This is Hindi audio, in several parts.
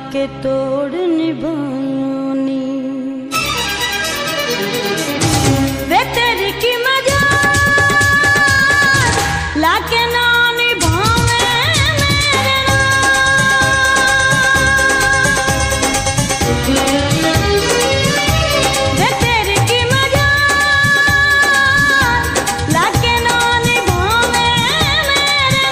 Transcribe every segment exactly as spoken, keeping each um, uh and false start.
के तोड़ निभानी वे तेरी की मजा लाके ना निभावे मेरे वे तेरी की मजा लाके ना निभावे मेरे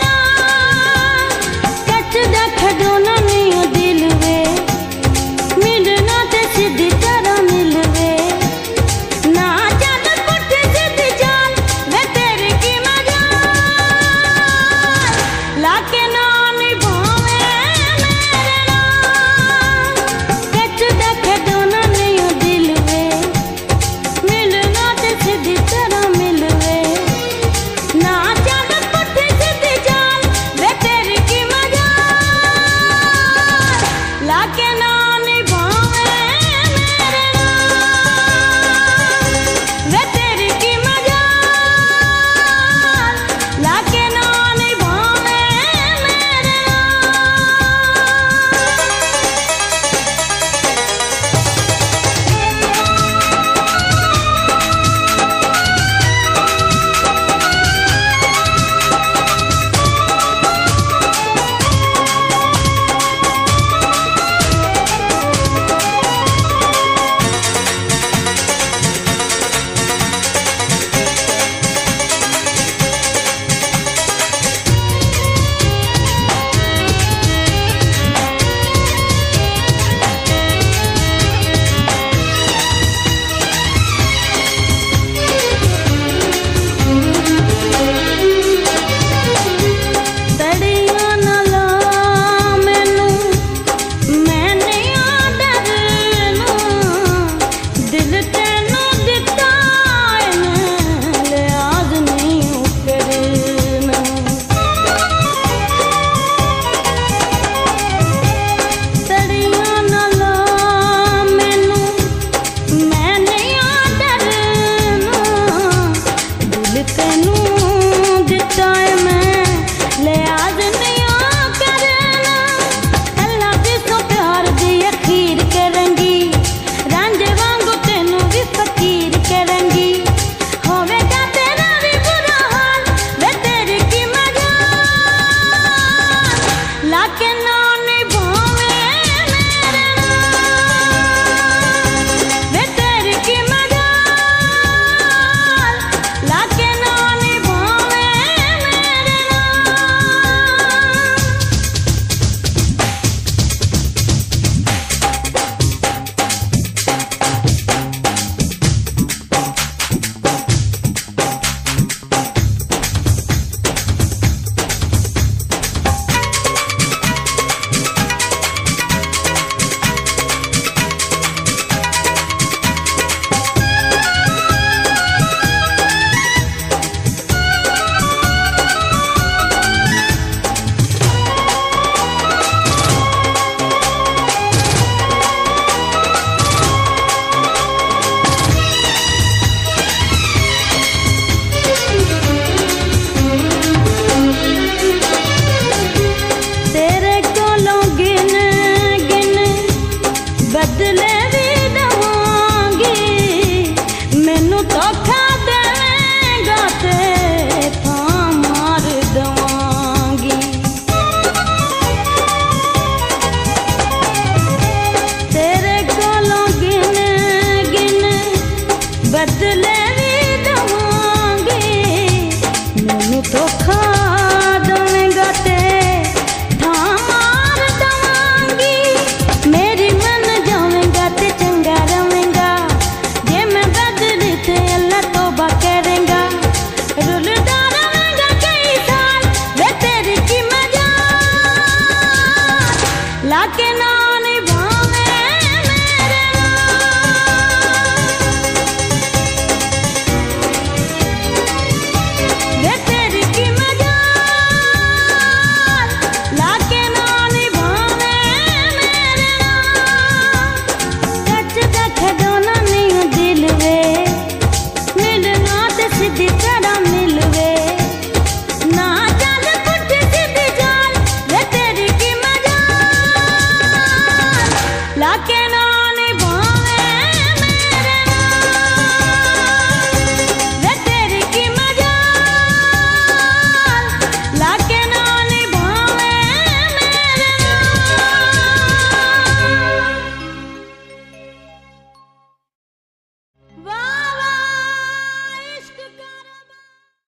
कच दा खडोना नहीं दिल वे मिलना ते सीधी तरह मिलवे ना चल पुट्ठी सीधी चाल वे तेरी की मजा लाके ना निभावे मेरे कच दा खडोना नहीं दिल वे मिलना ते सीधी तरह मिलवे ना चल पुट्ठी सीधी चाल वे तेरी की मजा लाके ना निभावे मेरे वे तेरी की मजा लाके ना निभावे मेरे तड़िया न ला मैनू मैं नहीं डरना दिल तेनू दिता लिहाज नहीं करना तड़िया न ला मैनू मैं नहीं डरना दिल तेनू दिता मैं लिहाज नहीं करना अल्लाह दी सो प्यार दी अखीर करेंगी रांझे वांगू तेनू भी फकीर करेंगी होवेगा तेरा भी बुरा हाल वे तेरी की मजा लाके ना निभावे मेरे वे तेरी की मजा लाके ना निभावे मेरे तेरे कोलों गिन गिन बदले भी दवांगी मैनू धोखा देवेगा ते थां मार दवांगी तेरे कोलों गिन गिन बदले भी दवांगी मैनू धोखा देवेगा ते थां मार दवांगी मेरी मन जावेगा ते चंगा रवेगा जे मैं बदली ते अल्लाह तौबा करेगा रुलदा रवेगा कई साल वे तेरी की मजा लाके ना